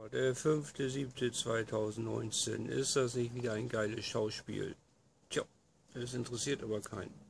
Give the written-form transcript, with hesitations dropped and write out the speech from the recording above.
Der 5.7.2019. Ist das nicht wieder ein geiles Schauspiel? Tja, es interessiert aber keinen.